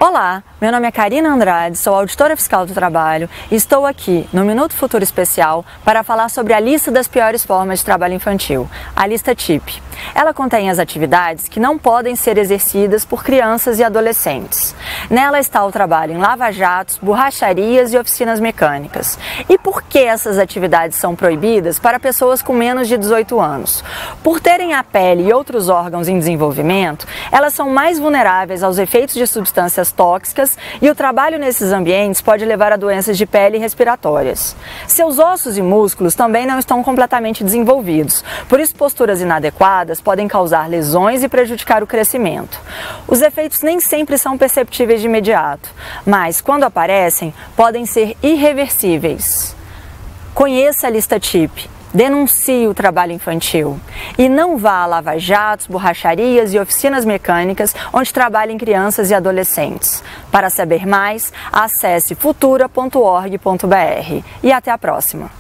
Olá, meu nome é Karina Andrade, sou auditora fiscal do trabalho e estou aqui no Minuto Futuro Especial para falar sobre a lista das piores formas de trabalho infantil, a lista TIP. Ela contém as atividades que não podem ser exercidas por crianças e adolescentes. Nela está o trabalho em lava-jatos, borracharias e oficinas mecânicas. E por que essas atividades são proibidas para pessoas com menos de 18 anos? Por terem a pele e outros órgãos em desenvolvimento, elas são mais vulneráveis aos efeitos de substâncias tóxicas e o trabalho nesses ambientes pode levar a doenças de pele e respiratórias. Seus ossos e músculos também não estão completamente desenvolvidos, por isso posturas inadequadas podem causar lesões e prejudicar o crescimento. Os efeitos nem sempre são perceptíveis de imediato, mas quando aparecem, podem ser irreversíveis. Conheça a lista TIP. Denuncie o trabalho infantil e não vá a lava-jatos, borracharias e oficinas mecânicas onde trabalhem crianças e adolescentes. Para saber mais, acesse futura.org.br e até a próxima!